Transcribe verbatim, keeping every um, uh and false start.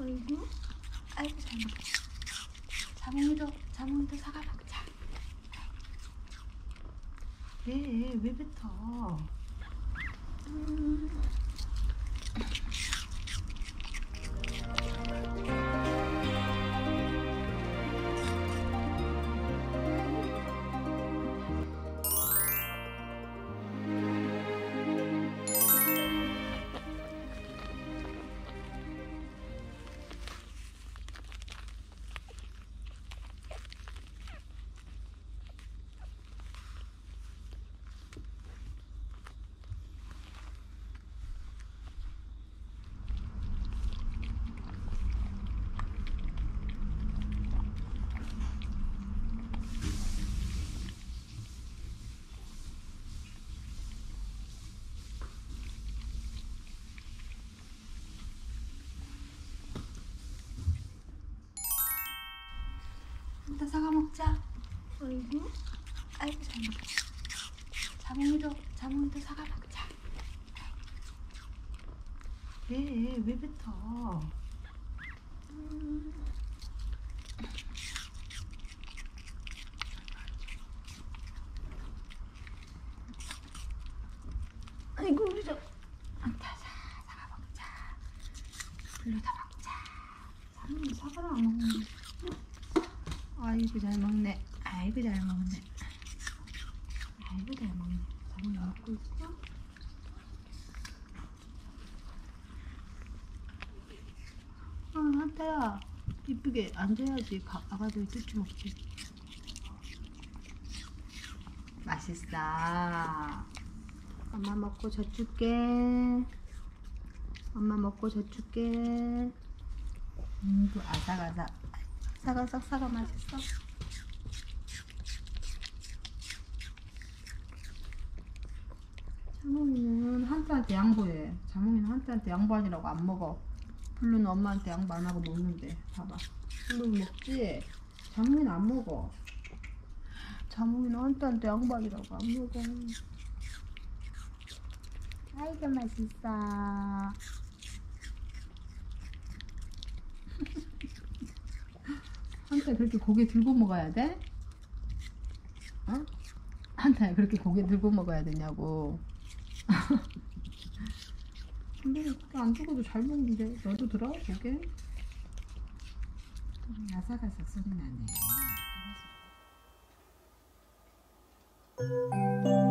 어이구, 아이고 잘 먹자. 자몽이도 자몽이도 사과 먹자. 왜, 왜 뱉어? 음. 한타 사과 먹자. 어이구, 아이고 잘 먹자. 자몽이도 자몽이도 사과 먹자. 왜, 왜 뱉어? 음. 아이고 우리 저 한타 사 사과 먹자. 불러 다 먹자. 자몽이 사과를 안 먹는데. 아이고 잘 먹네. 아이고 잘 먹네. 아이고 잘 먹네. 자몽이 먹고 있어? 어, 한타야 이쁘게 앉아야지. 가, 아가들 뜯지 먹지. 맛있어. 엄마 먹고 젖줄게. 엄마 먹고 젖줄게. 음, 그 아삭아삭. 아삭아삭 사과 맛있어. 자몽이는 한타한테 양보해. 자몽이는 한타한테 양보하느라고 안 먹어. 블루는 엄마한테 양보 안 하고 먹는데. 봐봐. 블루는 먹지? 자몽이는 안 먹어. 자몽이는 한타한테 양보하느라고 안 먹어. 아이고 맛있어. 한타야 그렇게 고개 들고 먹어야 돼? 어? 한타야 그렇게 고개 들고 먹어야 되냐고. 근데 고개 안 들고도 잘 먹는데 너도 들어 고개? 아삭아삭 소리 나네.